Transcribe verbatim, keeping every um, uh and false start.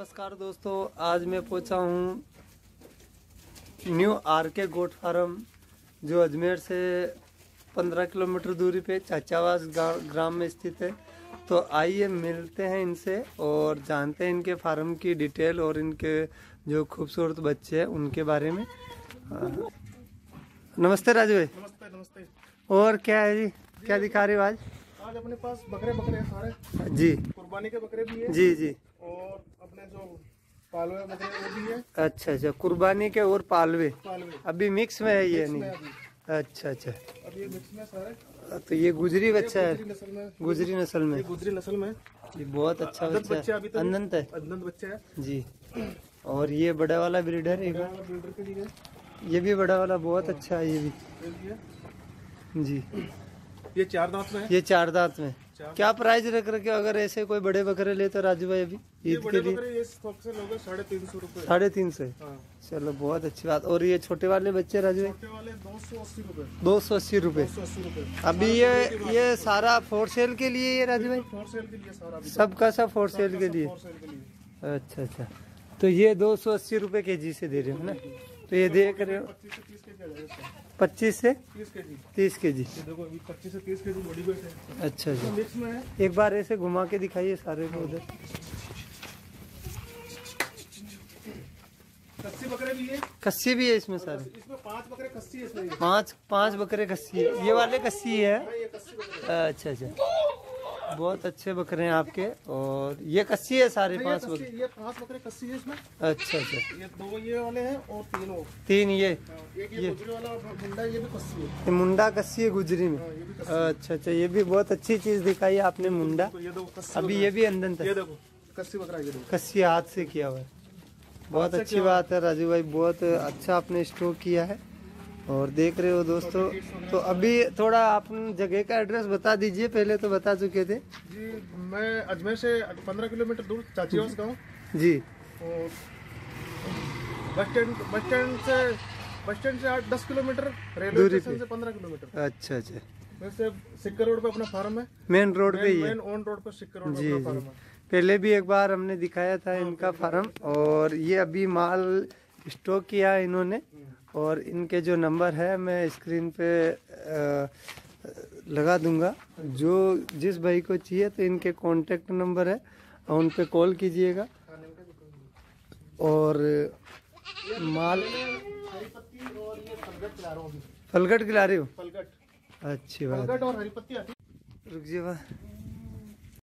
नमस्कार दोस्तों, आज मैं पहुंचा हूं न्यू आर के गोट फार्म जो अजमेर से पंद्रह किलोमीटर दूरी पे चाचावास ग्राम में स्थित है। तो आइए मिलते हैं इनसे और जानते हैं इनके फार्म की डिटेल और इनके जो खूबसूरत बच्चे हैं उनके बारे में। नमस्ते राजू भाई। नमस्ते नमस्ते। और क्या है जी, क्या दिखा रहे हो आज? आज अपने पास बकरे बकरे हैं सारे जी, कुर्बानी के बकरे भी है जी जी, और अपने जो पालवे बकरे वो भी है। अच्छा अच्छा, कुर्बानी के और पालवे पालवे अभी मिक्स में है ये? मिक्स में नहीं, अभी अच्छा अच्छा। अब ये मिक्स में सारे। तो ये गुजरी बच्चा है, गुजरी नस्ल में, गुजरी नस्ल में, ये गुजरी नस्ल में ये बहुत अच्छा अदंत बच्चा बच्चे है, अभी तक अनंत है अदंत बच्चे है जी। और ये बड़ा वाला ब्रीडर है, बिल्डर के लिए ये भी बड़ा वाला बहुत अच्छा है ये भी ये भी है। जी। ये चार दांत में है। ये चार दांत में चार क्या प्राइस रख रखे हो अगर ऐसे कोई बड़े बकरे ले तो राजू भाई? अभी ये ईद बड़े के लिए बकरे ये स्टॉक से लोगे साढ़े तीन सौ रूपये। साढ़े तीन सौ हाँ। चलो बहुत अच्छी बात। और ये छोटे वाले बच्चे राजू भाई? छोटे वाले दो सौ अस्सी रूपये। दो सौ अस्सी रूपये। दो सौ अस्सी रूपये। अभी ये ये सारा फोर सेल के लिए ये राजू भाई? फोर सेल के लिए सारा अभी सबका सब फोर सेल के लिए? फोर सेल के लिए। अच्छा अच्छा। तो ये दो सौ अस्सी रूपये के जी से दे रहे हो ना? तो ये देख रहे हो पच्चीस से पच्चीस से तीस के जी तीस के जी तीस के जी। ये देखो अभी पच्चीस से तीस के जी बड़ी बेट है। अच्छा अच्छा। मिक्स में है। एक बार ऐसे घुमा के दिखाइए सारे को उधर। कस्सी बकरे भी है। कस्सी भी है इसमें सारे? इसमें पांच बकरे कस्सी है इसमें। पांच पांच बकरे कस्सी है। ये वाले कस्सी है? ये कस्सी बकरे। अच्छा अच्छा, बहुत अच्छे बकरे हैं आपके। और ये कस्सी है सारे ये पांच कस्सी- बकरे? ये पांच बकरे कस्सी है इसमें। अच्छा अच्छा, ये दो ये वाले हैं और तीन वो। तीन ये एक ये गुजरी वाला मुंडा ये भी कस्सी है। ये मुंडा कस्सी है गुजरी में? हाँ, ये भी कस्सी। अच्छा अच्छा, ये भी बहुत अच्छी चीज दिखाई आपने मुंडा। तो ये दो कस्सी अभी बकरा ये भी अंदर है। ये तक देखो कस्सी बकरा ये देखो। कस्सी हाथ से किया हुआ है। बहुत हाथ से अच्छी किया बात है राजू भाई, बहुत अच्छा आपने स्टॉक किया है। और देख रहे हो दोस्तों, तो अभी थोड़ा आप जगह का एड्रेस बता दीजिए। पहले तो बता चुके थे जी। मैं अजमेर से पंद्रह किलोमीटर दूर चाचीवास गाँव जी। और बस स्टैंड बस स्टैंड से बस स्टैंड से आठ दस किलोमीटर, रेलवे दूरी स्टेशन पे। से पंद्रह किलोमीटर। अच्छा अच्छा, वैसे सिक्कर रोड पे अपना फार्म है। मेन रोड पे ही है मेन ऑन रोड पे सिक्कर रोड पे जी अपना जी। फार्म है। पहले भी एक बार हमने दिखाया था इनका फार्म। और ये अभी माल स्टॉक किया है इन्होंने। और इनके जो नंबर है मैं स्क्रीन पे आ, लगा दूंगा। जो जिस भाई को चाहिए तो इनके कांटेक्ट नंबर है और उन पे कॉल कीजिएगा। और माल हरी पत्ती और ये फलगट खिला रहा हूँ अभी। फलगट खिला रहे हो? फलगट अच्छी बात। फलगट और हरी पत्ती आती है। रुक जाइए।